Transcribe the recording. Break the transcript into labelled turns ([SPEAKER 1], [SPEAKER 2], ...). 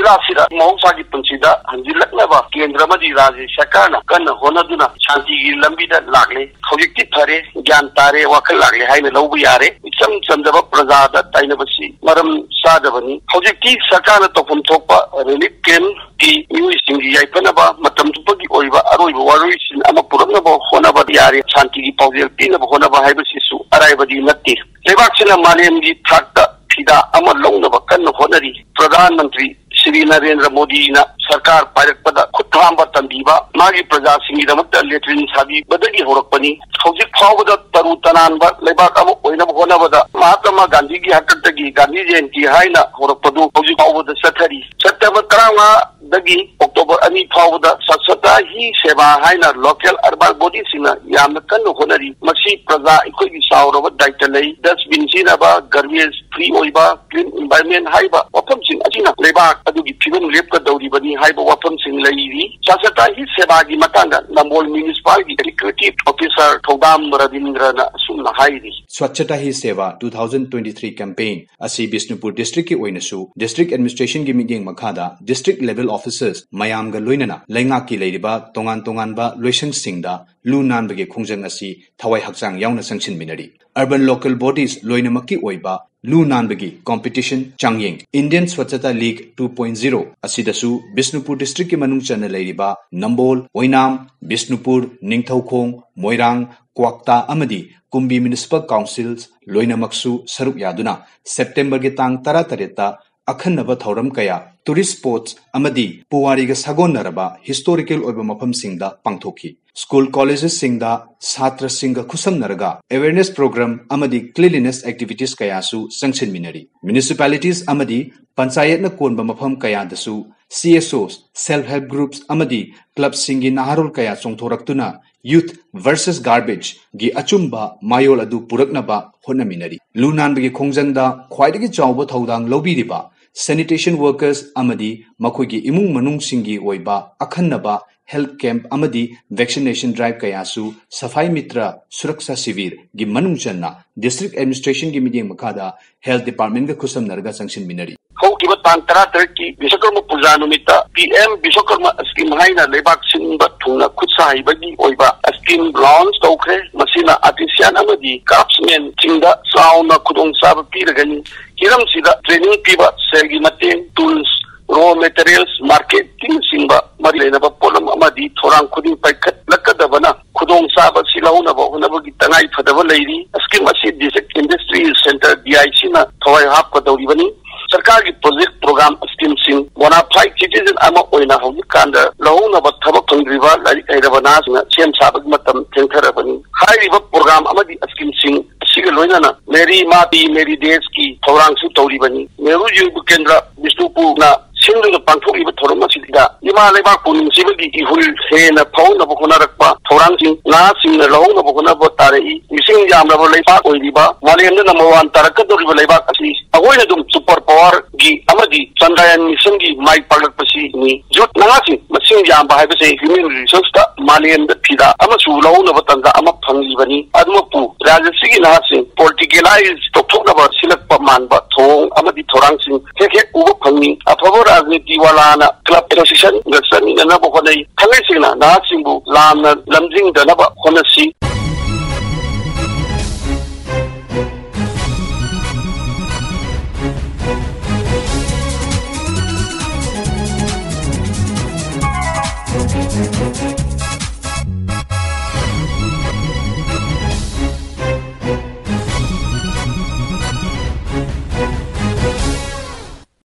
[SPEAKER 1] ꯂꯩꯕꯥꯛꯁꯤꯗ ꯃꯍꯧꯁꯥꯒꯤ ꯄꯨꯟꯁꯤꯗ ꯍꯟꯖꯤꯜꯂꯛꯅꯕ ꯀꯦꯟꯗ꯭ꯔ ꯑꯃꯗꯤ ꯔꯥꯖ꯭ꯌ ꯁꯔꯀꯥꯔꯅ ꯀꯟꯅ ꯍꯣꯠꯅꯗꯨꯅ ꯁꯥꯟꯇꯤꯒꯤ ꯂꯝꯕꯤꯗ ꯂꯥꯛꯂꯦ ꯍꯧꯖꯤꯛꯇꯤ ꯐꯔꯦ ꯒ꯭ꯌꯥꯟ ꯇꯥꯔꯦ ꯋꯥꯈꯜ ꯂꯥꯛꯂꯦ ꯍꯥꯏꯅ ꯂꯧꯕ ꯌꯥꯔꯦ ꯏꯆꯝ ꯆꯝꯖꯕ ꯄ꯭ꯔꯖꯥꯗ ꯇꯥꯏꯅꯕꯁꯤ ꯃꯔꯝ ꯆꯥꯗꯕꯅꯤ ꯍꯧꯖꯤꯛꯇꯤ ꯁꯔꯀꯥꯔꯅ ꯇꯧꯐꯝ ꯊꯣꯛꯄ ꯔꯤꯂꯤꯐ ꯀꯦꯝꯞꯀꯤ ꯃꯤꯑꯣꯏꯁꯤꯡꯒꯤ ꯌꯥꯏꯐꯅꯕ ꯃꯇꯝ ꯆꯨꯞꯄꯒꯤ ꯑꯣꯏꯕ ꯑꯔꯣꯏꯕ ꯋꯥꯔꯣꯏꯁꯤꯟ ꯑꯃ ꯄꯨꯔꯛꯅꯕ ꯍꯣꯠꯅꯕ ꯌꯥꯔꯦ ꯁꯥꯟꯇꯤꯒꯤ ꯄꯥꯎꯖꯦꯜ ꯄꯤꯅꯕ ꯍꯣꯠꯅꯕ ꯍꯥꯏꯕꯁꯤꯁꯨ ꯑꯔꯥꯏꯕꯗꯤ ꯅꯠꯇꯦ ꯂꯩꯕꯥꯛꯁꯤꯅ ꯃꯥꯂꯦꯝꯒꯤ ꯊꯥꯛꯇ ꯐꯤꯗꯥ ꯑꯃ ꯂꯧꯅꯕ ꯀꯟꯅ ꯍꯣꯠꯅꯔꯤ ꯄ꯭ꯔꯙꯥꯟ ꯃꯟꯇ꯭ꯔꯤ ಶ್ರೀ ನರೇಂದ್ರ ಮೋದಿನ ಸರ್ಕಾರ ಪಾಯರಕ್ಪದ ಖುದ್ದಾಂಬ ತಂದಿಬ ಮಾಗಿ ಪ್ರಜಾಸಿಂಗಿದಮಕ್ತ ಲೆಟ್ರಿನ್ ಸಾಬಿಬದಗಿ ಹೊರಕ್ಪನಿ ಹೌಜಿಕ್ ಫಾವದ ತರು ತನಾನ್ಬ ಲೈಬಾಕ್ ಅಮ ಒಯ್ನಬ ಹೊನಬದ ಮಹಾತ್ಮ ಗಾಂಧಿಗೆ ಹಕ್ಕತ್ತಗಿ ಗಾಂಧಿ ಜಯಂತಿ ಹಾಯ್ನ ಹೊರಕ್ಪದು ಹೌಜಿಕ್ ಫಾವದ ಸಥರಿ ಸೆಪ್ಟೆಂಬರ್ 15 ದಗಿ ಅಕ್ಟೋಬರ್ 2 ಫಾವದ ಸ್ವಚ್ಛತಾ ಹಿ ಸೇವಾ ಹಾಯ್ನ ಲೋಕಲ್ ಅರ್ಬನ್ ಬಾಡಿಸಿನ ಯಾಮ್ನ ಕನ್ನು ಹೊನರಿ ಮಸಿ ಪ್ರಜಾ ಇಕೋಗಿ ಸಾವರವ ದೈತ ಲೈ ಡಸ್ಟ್ಬಿನ್ ಸಿನಬ ಗರ್ಬೇಜ್ ಫ್ರೀ ಒಯ್ಬ ಕ್ಲೀನ್ ಎನ್ವೈರನ್ಮೆಂಟ್ ಹಾಯ್ಬ ವಫಂಸಿನ ಅಜಿನ ಲೈಬಾಕ್ ಅದುಗಿ ಫಿಲಂ ಲೇಪ್ಕದೌರಿಬನಿ ಹಾಯ್ಬ ವಫಂಸಿನ ಲೈರಿ ಸ್ವಚ್ಛತಾ ಹಿ ಸೇವಾಗಿ ಮತಾಂಗ Nambol municipality executive officer Thoudam ರವೀಂದ್ರನ ಸುಮ್ನ ಹಾಯ್ರಿ
[SPEAKER 2] ಸ್ವಚ್ಛತಾ ಹಿ ಸೇವಾ 2023 campaign asi Bishnupur district ki oinasu district administration gi meeting makhada district level officers mayam ga loinana laingak ki leiriba tongan tongan ba loisang singda lu nan bage khongjang asi thawai hakchang yauna sangchin minari urban local bodies loinamakki oiba lu nan bagi competition changyeng Indian Swachhata League 2.0 asidasu Bishnupur district ki manung chana leiriba Nambol Oinam Bishnupur Ningthaukhong Moirang Kwakta amadi Kumbi Municipal Councils loinamaksu saruk yaduna September gi tang 13 ta अखन्नब थौरम कया tourist spots अमदी पुवारीगा सागोनरबा historical ओइबा मफम सिंगदा पांगथोखी स्कूल कॉलेजेस सिंगदा छात्र सिंगा खुसमनरगा अवेयरनेस प्रोग्राम अमदी क्लीनलीनेस एक्टिविटीज कयासु संगसिन मिनरी म्युनिसिपैलिटीज अमदी पंचायत न कोनबा मफम कयादसु CSOs सेल्फ हेल्प ग्रुप्स अमदी क्लब सिंगी नाहरोल कया चोंथोरक्तुना youth versus garbage gi achumba mayol adu puraknaba honnaminari lunanbagi khongjangda khwaidagi chawba thodang lobiriba sanitation workers amadi makoigi imung manung singi oiba akhannaba health camp amadi vaccination drive kayasu safai mitra suraksha sivir gi manung channa district administration gi meeting makada health department ga khusam narga sanction minari
[SPEAKER 1] haukiba tang 13 ki Biswakarma puja numita PM Biswakarma scheme haina lebak sinba thungna khutsa haibagi oiba scheme launch tawkhre masina artisan amadi craftsmen chingda sauna khudong sab piragani hiram sida training piba sergi mateng tools raw materials marketing singba mari lenaba polam amadi thorang khuding paikhat lakadabana khudong sab silauna ba hunabagi tangai phadaba leiri scheme asi district industry center DIC na thawai hap ka dawribani सरकार की project programme scheme सिंह bonafide citizen अमा ओइना हौजिकांदा लहुनबा थबक फंग्रिबा like आइरबना सेम साबक मतम थेंथरबनी हाइरिबा प्रोग्राम अमदी स्कीम सिंह सिग लोइनाना मेरी माटी मेरी देश की थौरांग सु तौरिबनी मेरु युग केंद्र बिष्णुपुर ना सिंधु पांथोरिबा थोरम सिदा इमा लेबा पुनिंसिबगी इहुल हेना फौनबा होनारकपा थौरांग सिंह ना सिंह लहुनबा होनाबा तारई मिसिंग यामनबा लेबा ओइरिबा वालेंदा नंबर 1 तारकदोरिबा लेबा असि अगोइना दुम super power gi amadi chandrayaan mission gi mai palak pasi ni jut nangasi masing yamba haibase human resource ta malem da phida ama su launa batanga ama phangi bani adma pu rajasi gi nasi politicalize to thokna ba silak pa man ba thong amadi thorang sing he uba phangi aphabo rajniti wala na club association gasani na ba khonai thangai singna na singbu lamna lamjing da na ba khonasi